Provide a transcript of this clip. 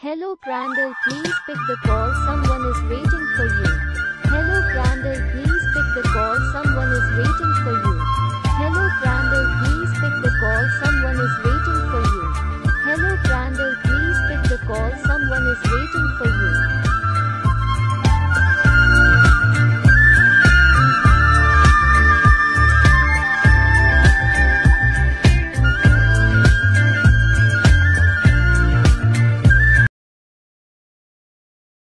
Hello Crandall, please pick the call, someone is waiting for you. Hello Crandall, please pick the call, someone is waiting for you.